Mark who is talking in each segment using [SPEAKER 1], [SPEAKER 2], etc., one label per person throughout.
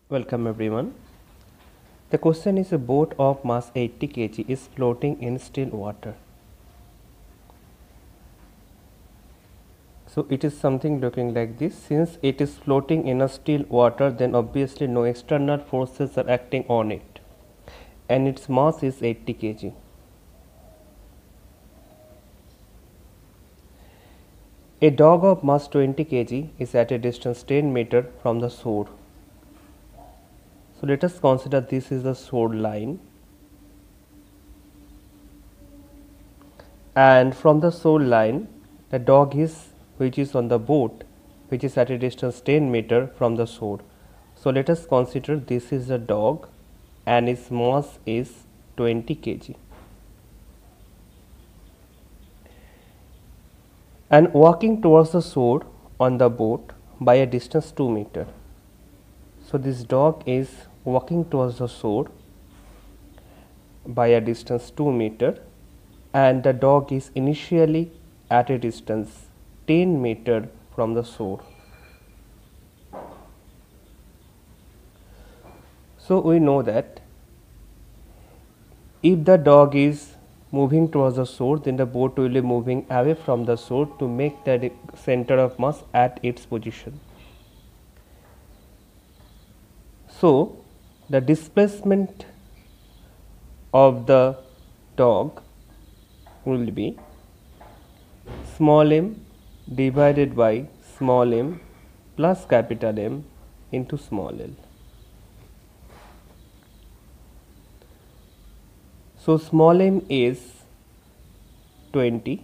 [SPEAKER 1] Welcome everyone. The question is, a boat of mass 80 kg is floating in still water. So it is something looking like this. Since it is floating in a still water, then obviously no external forces are acting on it, and its mass is 80 kg. A dog of mass 20 kg is at a distance 10 meter from the shore. So let us consider this is the shore line, and from the shore line the dog which is on the boat, which is at a distance 10 meter from the shore. So let us consider this is the dog and its mass is 20 kg, and walking towards the shore on the boat by a distance 2 meter. So this dog is walking towards the shore by a distance 2 meter, and the dog is initially at a distance 10 meter from the shore. So we know that if the dog is moving towards the shore, then the boat will be moving away from the shore to make the center of mass at its position. So the displacement of the dog will be small m divided by small m plus capital M into small l. So small m is 20,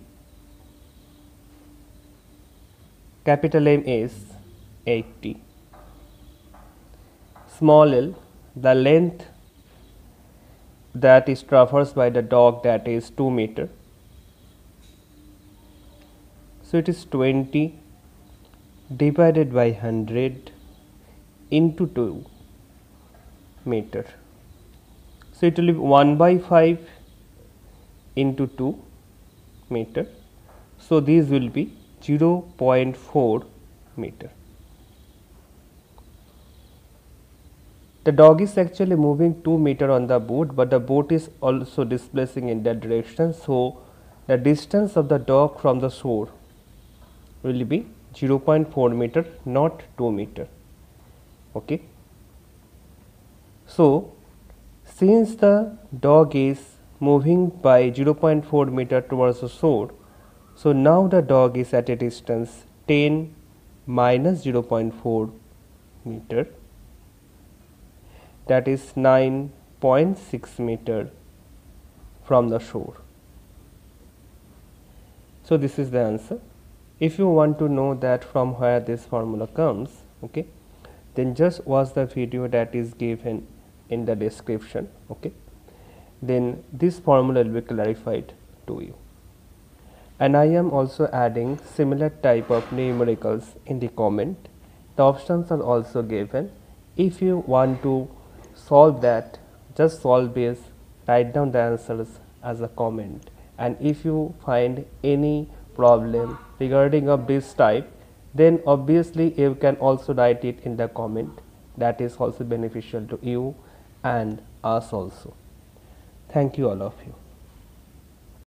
[SPEAKER 1] capital M is 80, small l, the length that is traversed by the dog, that is 2 meter. So it is 20 divided by 100 into 2 meter. So it will be 1 by 5 into 2 meter. So these will be 0.4 meter. The dog is actually moving 2 meter on the boat, but the boat is also displacing in that direction. So the distance of the dog from the shore will be 0.4 meter, not 2 meter. Okay. So since the dog is moving by 0.4 meter towards the shore, so now the dog is at a distance 10 minus 0.4 meter, that is 9.6 meter from the shore. So this is the answer. If you want to know that from where this formula comes, okay, then just watch the video that is given in the description. Okay, then this formula will be clarified to you, and I am also adding similar type of numericals in the comment. The options are also given. If you want to solve that, just solve this, write down the answers as a comment, and if you find any problem regarding of this type, then obviously you can also write it in the comment. That is also beneficial to you and us also. Thank you all of you.